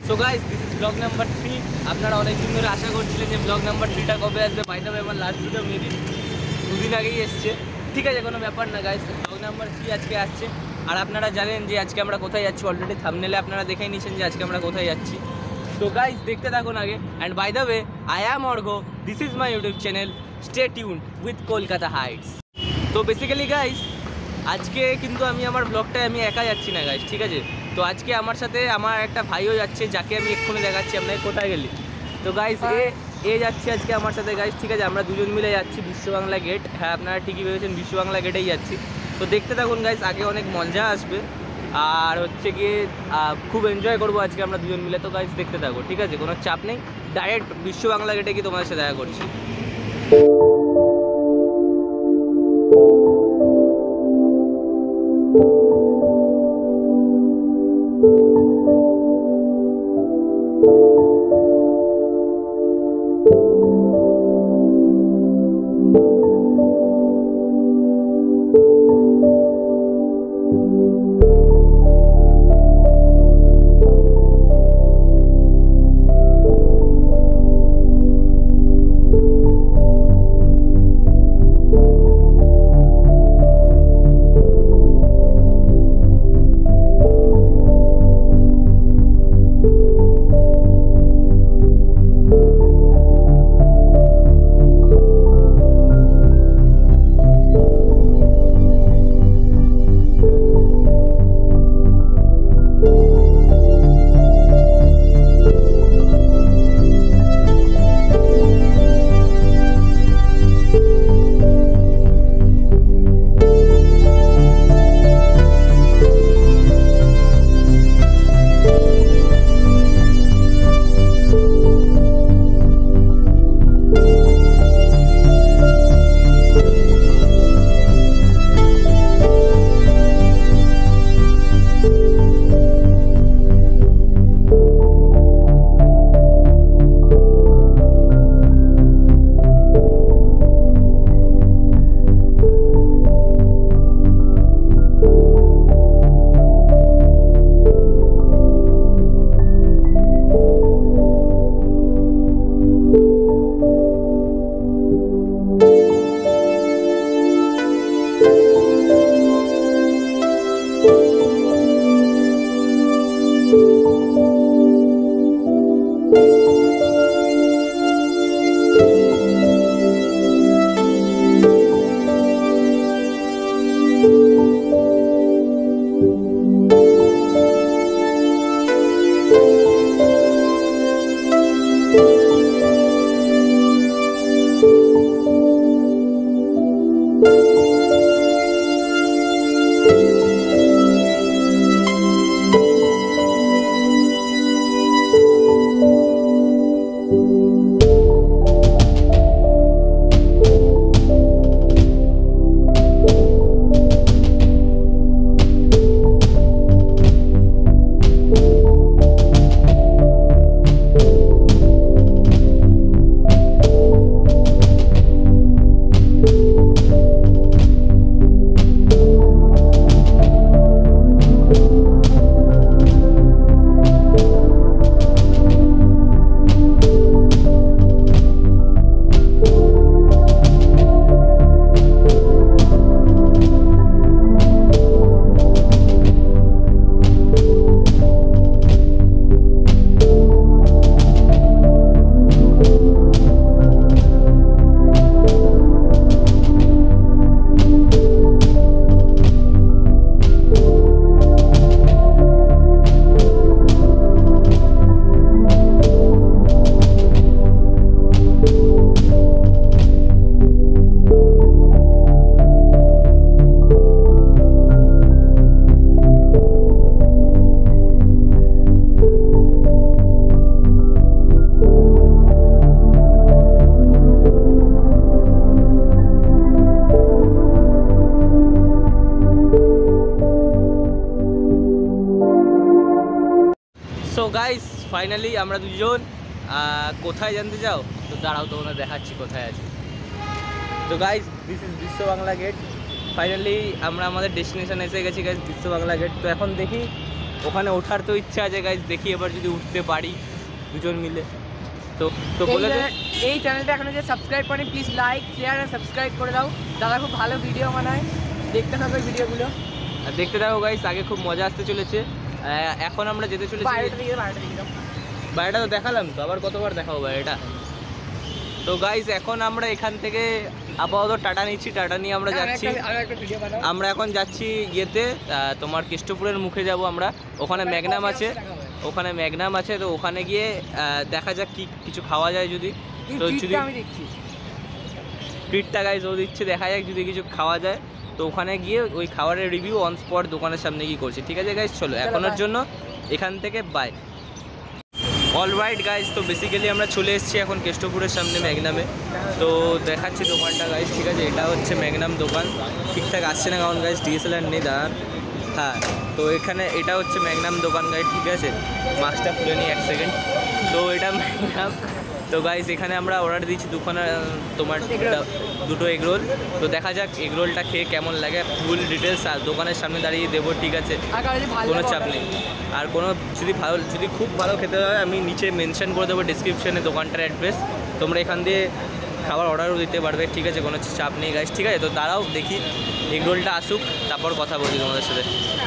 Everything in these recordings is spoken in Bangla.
So guys this is vlog number 3। আপনারা অনেকদিন ধরে আশা করছিলেন যে ব্লগ নাম্বার 3টা কবে আসবে। বাই দ্য ওয়ে আমার লাস্ট ভিডিও মেবি 2 দিন আগেই এসছে। ঠিক আছে, কোনো ব্যাপার না গাইস, ব্লগ নাম্বার 3 আজকে আসছে। আর আপনারা জানেন যে আজকে আমরা কোথায় যাচ্ছি, অলরেডি থাম্বনেলে আপনারা দেখেই নিয়েছেন যে আজকে আমরা কোথায় যাচ্ছি। তো গাইস দেখতে থাকুন আগে। And by the way I am Argha, this is my YouTube channel, stay tuned with Kolkata heights. তো বেসিক্যালি গাইস আজকে কিন্তু আমি আমার ব্লগটায় আমি একা যাচ্ছি না গাইস, ঠিক আছে। তো আজকে আমার সাথে আমার একটা ভাইও যাচ্ছে, যাকে আমি এক্ষুনি দেখাচ্ছি। আপনাকে কোথায় গেলি? তো গাইস এ যাচ্ছে আজকে আমার সাথে গাইস, ঠিক আছে। আমরা দুজন মিলে যাচ্ছি বিশ্ব বাংলা গেট। হ্যাঁ, আপনারা ঠিকই ভেবেছেন, বিশ্ব বাংলা গেটেই যাচ্ছি। তো দেখতে থাকুন গাইস, আগে অনেক মজা আসবে আর হচ্ছে গিয়ে খুব এনজয় করবো আজকে আমরা দুজন মিলে। তো গাইস দেখতে থাকো, ঠিক আছে, কোনো চাপ নেই। ডাইরেক্ট বিশ্ব বাংলা গেটে গিয়ে তোমাদের সাথে দেখা করছি। সো গাইস ফাইনালি আমরা দুজন কোথায় জানতে চাও? তো দাঁড়াও, তোমরা দেখাচ্ছি কোথায় আছে। তো গাইস দিস ইজ বিশ্ব বাংলা গেট। ফাইনালি আমরা আমাদের ডেস্টিনেশন এসে গেছি গাইস, বিশ্ব বাংলা গেট। তো এখন দেখি ওখানে ওঠার তো ইচ্ছা আছে গাইস, দেখি এবার যদি উঠতে পারি দুজন মিলে। তো তো বলে এই চ্যানেলটা এখনো যে সাবস্ক্রাইব করেনি প্লিজ লাইক শেয়ার আর সাবস্ক্রাইব করে দাও। দাদা খুব ভালো ভিডিও বানায়, দেখতে থাকো ভিডিওগুলো, দেখতে থাকো গাইস। আগে খুব মজা আসতে চলেছে। এখন আমরা যেতে চলেছি বাইরেটা তো দেখালাম, তো আবার কতবার দেখাবো বাইরেটা। তো গাইস এখন আমরা এখান থেকে আপাতত টাটা নিচ্ছি, টাটা নিয়ে আমরা যাচ্ছি। আমরা এখন যাচ্ছি ইয়েতে তোমার কেষ্টপুরের মুখে যাব আমরা। ওখানে ম্যাগনাম আছে, ওখানে ম্যাগনাম আছে। তো ওখানে গিয়ে দেখা যাক কি কিছু খাওয়া যায় যদি। তো যদি ট্রিটটা গাইস ও দিচ্ছে, দেখা যাক যদি কিছু খাওয়া যায়। তো ওখানে গিয়ে ওই খাবারের রিভিউ অন স্পট দোকানের সামনে গিয়ে করছি, ঠিক আছে গাইস? চলো এখনের জন্য এখান থেকে বাই। অলরাইট গাইস, তো বেসিক্যালি আমরা চলে এসেছি এখন কেষ্টপুরের সামনে ম্যাগনামে। তো দেখাচ্ছি দোকানটা গাইস, ঠিক আছে? এটা হচ্ছে ম্যাগনাম দোকান। ঠিকঠাক আসছে না কারণ গাইস ডিএসএলআর নেই দাঁড়ান। হ্যাঁ, তো এখানে এটা হচ্ছে ম্যাগনাম দোকান গাইস, ঠিক আছে? মাস্কটা খুলে নিই 1 সেকেন্ড। তো এটা ম্যাগনাম। তো গাইস এখানে আমরা অর্ডার দিয়েছি দুখানা তোমার দুটো এগরোল। তো দেখা যাক এগরোলটা খেয়ে কেমন লাগে। ফুল ডিটেলস দোকানের সামনে দাঁড়িয়ে দেবো, ঠিক আছে? কোনো চাপ নেই। আর কোনো যদি খুব ভালো খেতে হয় আমি নিচে মেনশন করে দেবো ডিসক্রিপশানে দোকানটার অ্যাড্রেস। তোমরা এখান দিয়ে খাবার অর্ডারও দিতে পারবে, ঠিক আছে? কোনো চাপ নেই গাইস, ঠিক আছে? তো দাঁড়াও দেখি এগরোলটা আসুক, তারপর কথা বলি তোমাদের সাথে।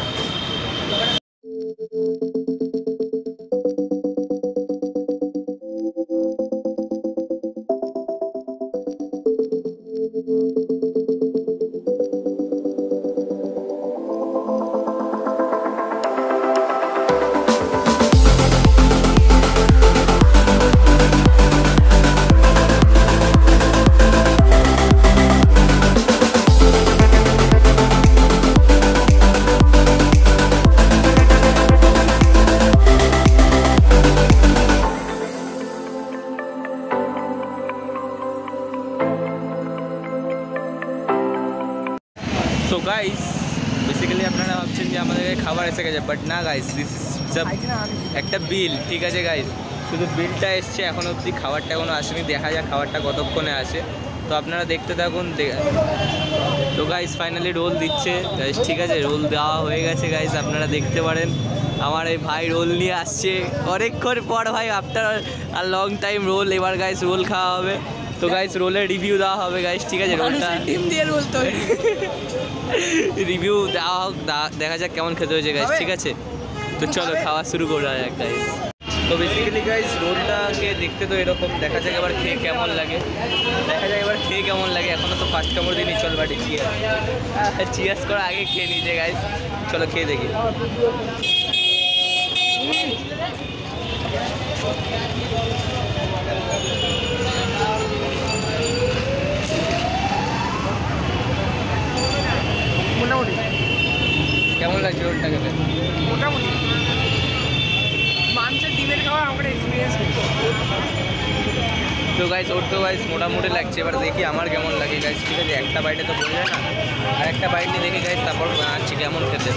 সো গাইস বেসিক্যালি আপনারা ভাবছেন যে আমাদের খাবার এসে গেছে, বাট না গাইস, দিস ইজ একটা বিল, ঠিক আছে গাইস? শুধু বিলটা এসছে, এখন অবধি খাবারটা এখনও আসেনি। দেখা যাক খাবারটা কতক্ষণে আসে। তো আপনারা দেখতে থাকুন। তো গাইস ফাইনালি রোল দিচ্ছে গাইস, ঠিক আছে? রোল দেওয়া হয়ে গেছে গাইস, আপনারা দেখতে পারেন। আমার এই ভাই রোল নিয়ে আসছে অনেকক্ষণ পর ভাই, after a long time roll. এবার গাইস রোল খাওয়া হবে। তো গাইস রোলের রিভিউ দেওয়া হবে গাইস, ঠিক আছে? রোলটা ডিম দিয়ে রোল তৈরি, রিভিউ দেওয়া হোক, দেখা যাক কেমন খেতে হয়েছে গাইস, ঠিক আছে? তো চলো খাওয়া শুরু করা যাক গাইস। তো বেসিক্যালি গাইস রোলটাকে দেখতে তো এরকম, দেখা যাক এবার খেয়ে কেমন লাগে। এখনও তো ফার্স্ট কামড় দিনই, চল বাটি চিয়ার্স করা আগে খেয়ে নিয়েছে গাইস। চলো খেয়ে দেখি। মোটামুটি কেমন লাগছে রোলটা খেতে? মোটামুটি মাংসের ডিমের খাওয়া আমার এক্সপিরিয়েন্স নেই। তো গাইস ওর তো গাইস মোটামুটি লাগছে, এবার দেখি আমার কেমন লাগে গাইস, ঠিক আছে? একটা বাইটে তো বোঝা যায় না, আর একটা বাইট নিয়ে দেখি গাইস, তারপর বানাচ্ছি কেমন খেতে।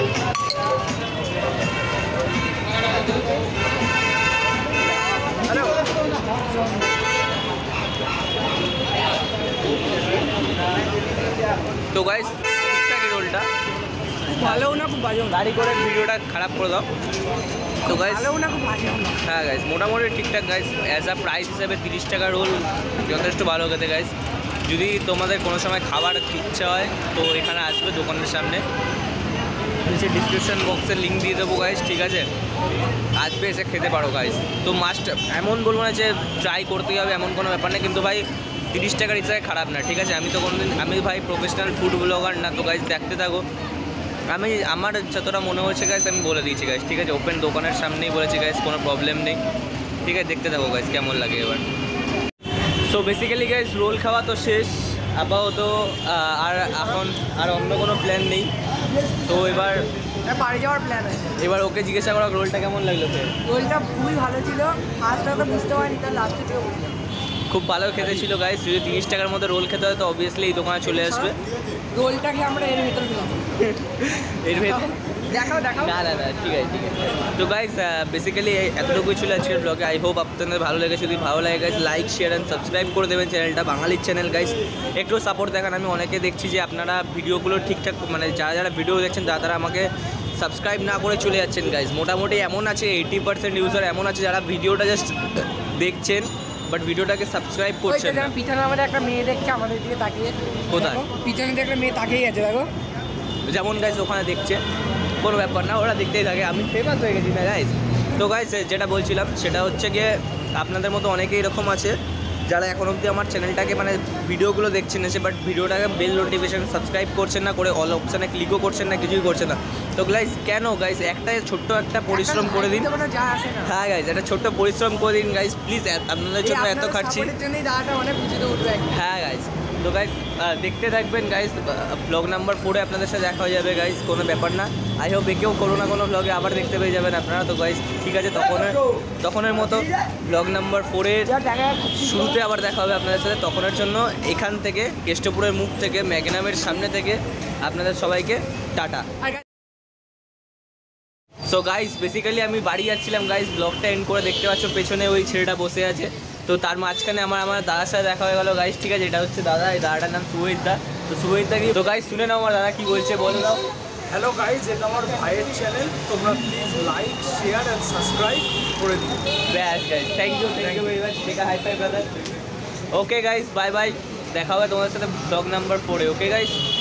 তো গাইস ঠিকঠাকই রোলটা, ভালো না খুব বাজে, গাড়ি করে ভিডিওটা খারাপ করে দাও। তো গাইস ভালো না খুব বাজে, হ্যাঁ গাইস মোটামুটি ঠিকঠাক গাইস। অ্যাজ আ প্রাইস হিসাবে 30 টাকা রোল যথেষ্ট ভালো খেতে গাইস। যদি তোমাদের কোনো সময় খাবার ইচ্ছা হয় তো এখানে আসবে দোকানের সামনে, নিচে ডিসক্রিপশন বক্সের লিঙ্ক দিয়ে দেবো গাইস, ঠিক আছে? আসবে, এসে খেতে পারো গাইস। তো মাস্ট এমন বলবো না যে ট্রাই করতেই হবে এমন কোনো ব্যাপার নেই, কিন্তু ভাই 30 টাকার হিসাবে খারাপ না, ঠিক আছে? আমি ভাই প্রফেশনাল ফুড ব্লগার না, তো গাইস দেখতে থাকো। আমার যতটা মনে হচ্ছে গাইস আমি বলে দিয়েছি গাইস, ঠিক আছে? ওপেন দোকানের সামনেই বলেছি গাইস, কোনো প্রবলেম নেই, ঠিক আছে? দেখতে থাকো গাইস কেমন লাগে এবার। সো বেসিক্যালি গাইস রোল খাওয়া তো শেষ আপাতত, আর এখন আর অন্য কোনো প্ল্যান নেই। তো এবার বাড়ি যাওয়ার প্ল্যান আছে। এবার ওকে জিজ্ঞাসা করা রোলটা কেমন লাগলো? রোলটা খুবই ভালো ছিল, ফার্স্টটা তো বুঝতে পারিনি, তার লাস্টে থেকে বুঝলাম খুব ভালো খেতে ছিল গাইস। যদি 30 টাকার মধ্যে রোল খেতে হয় তো অবভিয়াসলি এই দোকানে চলে আসবে। রোলটাকে আমরা এর ভেতর দিলাম, এর ভেতর দেখাও না ঠিক আছে। তো গাইস বেসিক্যালি এতটুকুই ছিল আজকের ব্লগে। আই হোপ আপনাদের ভালো লেগেছে। যদি ভালো লাগে guys like share and subscribe করে দেবেন চ্যানেলটা, বাঙালির চ্যানেল গাইস। একটু সাপোর্ট দেখান। আমি অনেকে দেখছি যে আপনারা ভিডিওগুলো ঠিকঠাক, মানে যারা ভিডিও দেখছেন তারা আমাকে সাবস্ক্রাইব না করে চলে যাচ্ছেন গাইজ। মোটামুটি এমন আছে 80% ইউজার এমন আছে যারা ভিডিওটা জাস্ট দেখছেন বাট ভিডিওটাকে সাবস্ক্রাইব করছেন না। পিছনে আমাদের একটা মেয়ে দেখছে আমাদের দিকে তাকিয়ে। কোথায়? পিছনে দিয়ে একটা মেয়ে তাকিয়ে আছে দেখো। যেমন গাইজ ওখানে দেখছে, কোনো ব্যাপার না, ওরা দেখতেই থাকে। আমি ফেমাস হয়ে গেছি না গাইজ। তো গাইজ যেটা বলছিলাম সেটা হচ্ছে গিয়ে আপনাদের মতো অনেকেই এরকম আছে যারা এখন অবধি আমার চ্যানেলটাকে মানে ভিডিওগুলো দেখছেন এসে বাট ভিডিওটাকে বেল নোটিফিকেশান সাবস্ক্রাইব করছেন না, করে অল অপশানে ক্লিকও করছেন না, কিছুই করছেন না। তো গাইজ কেন গাইজ একটা ছোট্ট একটা পরিশ্রম করে দিন। হ্যাঁ গাইজ একটা ছোট্ট পরিশ্রম করে দিন গাইজ প্লিজ, আপনাদের জন্য এত খাটছি। হ্যাঁ গাইজ। তো গাইজ দেখতে থাকবেন গাইজ, ব্লগ নাম্বার 4 আপনাদের সাথে দেখা হয়ে যাবে গাইজ, কোনো ব্যাপার না। আই হোপ একেও কোনো না কোনো ব্লগে আবার দেখতে পেয়ে যাবেন আপনারা। তো গাইজ ঠিক আছে, তখনের মতো ব্লগ নাম্বার 4-এর শুরুতে আবার দেখা হবে আপনাদের সাথে। তখনের জন্য এখান থেকে কেষ্টপুরের মুখ থেকে ম্যাগনামের সামনে থেকে আপনাদের সবাইকে টাটা। সো গাইজ বেসিক্যালি আমি বাড়ি যাচ্ছিলাম গাইজ, ব্লগটা এন্ড করে দেখতে পাচ্ছ পেছনে ওই ছেলেটা বসে আছে। তো তার মাঝখানে আমার দাদার সাথে দেখা হয়ে গেল গাইজ। ঠিক আছে, এটা হচ্ছে দাদা, এই দাদাটার নাম সুহিত দা। তো সুহিত দা কি, তো গাইজ শুনে নাও আমার দাদা কি বলছে, বলে দাও। হ্যালো গাইজ, এটা আমার ভাইয়ের চ্যানেল, তোমরা please like share and subscribe করে দিও। ব্যাস guys, thank you very much. ঠিক আছে, high five brother. Okay guys, bye bye, দেখা হবে তোমাদের সাথে ব্লগ নাম্বার 4-এ। Okay guys.